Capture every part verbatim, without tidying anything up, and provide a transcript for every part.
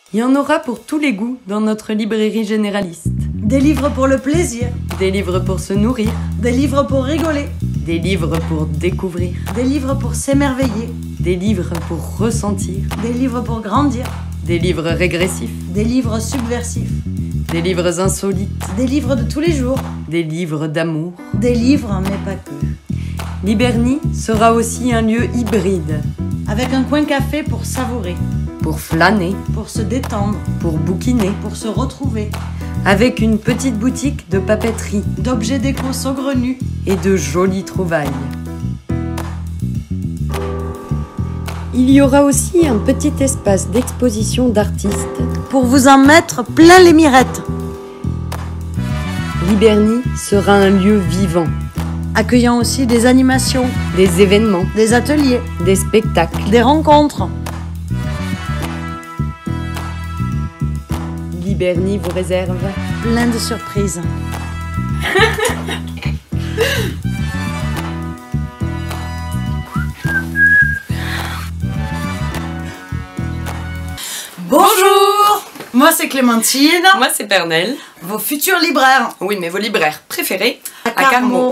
Il y en aura pour tous les goûts dans notre librairie généraliste. Des livres pour le plaisir. Des livres pour se nourrir. Des livres pour rigoler. Des livres pour découvrir. Des livres pour s'émerveiller. Des livres pour ressentir. Des livres pour grandir. Des livres régressifs. Des livres subversifs. Des livres insolites. Des livres de tous les jours. Des livres d'amour. Des livres, mais pas que. Liberni sera aussi un lieu hybride. Avec un coin café pour savourer. Pour flâner. Pour se détendre. Pour bouquiner. Pour se retrouver. Avec une petite boutique de papeterie. D'objets déco saugrenus. Et de jolies trouvailles. Il y aura aussi un petit espace d'exposition d'artistes. Pour vous en mettre plein les mirettes. Liberni sera un lieu vivant. Accueillant aussi des animations. Des événements. Des ateliers. Des spectacles. Des rencontres. Liberni vous réserve plein de surprises. Bonjour, moi c'est Clémentine. Moi c'est Pernelle. Vos futurs libraires. Oui, mais vos libraires préférés à, à Carmaux.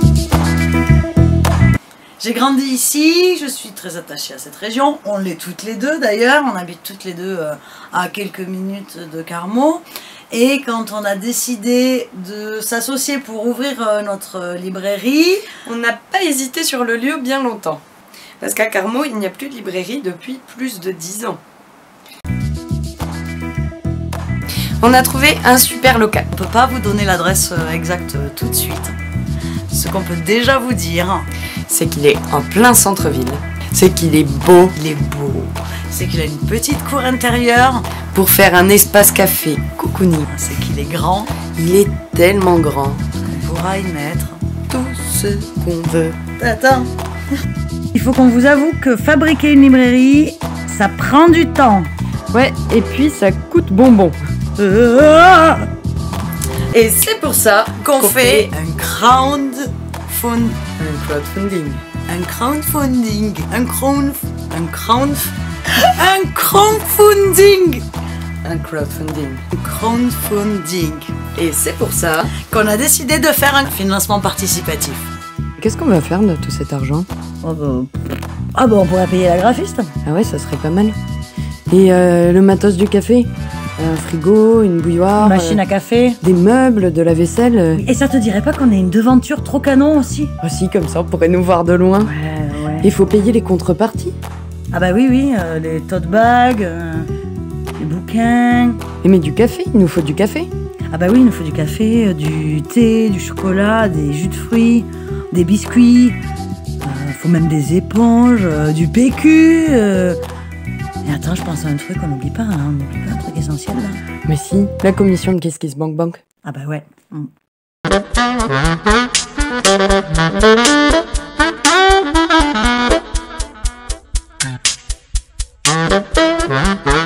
J'ai grandi ici, je suis très attachée à cette région. On l'est toutes les deux d'ailleurs, on habite toutes les deux à quelques minutes de Carmaux. Et quand on a décidé de s'associer pour ouvrir notre librairie, on n'a pas hésité sur le lieu bien longtemps. Parce qu'à Carmaux, il n'y a plus de librairie depuis plus de dix ans. On a trouvé un super local. On ne peut pas vous donner l'adresse exacte tout de suite. Ce qu'on peut déjà vous dire, c'est qu'il est en plein centre-ville. C'est qu'il est beau. Il est beau. C'est qu'il a une petite cour intérieure pour faire un espace café cocooning. C'est qu'il est grand. Il est tellement grand qu'on pourra y mettre tout ce qu'on veut. Attends. Il faut qu'on vous avoue que fabriquer une librairie, ça prend du temps. Ouais, et puis ça coûte bonbon. Et c'est pour ça qu'on qu fait, fait un crowdfund... un crowdfunding. Un crowdfunding. Un crowd... Un crowd... un crowdfunding. Un crowdfunding. Un crowdfunding. Et c'est pour ça qu'on a décidé de faire un financement participatif. Qu'est-ce qu'on va faire de tout cet argent? Oh bah... Ah bah on pourrait payer la graphiste. Ah ouais, ça serait pas mal. Et euh, le matos du café? Un frigo, une bouilloire, une machine à café, des meubles, de la vaisselle. Et ça te dirait pas qu'on ait une devanture trop canon aussi? Aussi, comme ça on pourrait nous voir de loin. Ouais, ouais. Il faut payer les contreparties. Ah bah oui, oui, euh, les tote bags, euh, les bouquins. Et mais du café, il nous faut du café. Ah bah oui, il nous faut du café, euh, du thé, du chocolat, des jus de fruits, des biscuits. Il euh, faut même des éponges, euh, du P Q. Euh... Et attends, je pense à un truc, on n'oublie pas, hein, on n'oublie pas un truc essentiel là. Mais si, la commission de Kiss Kiss Bank Bank. Ah bah ouais. Mm. Thank you.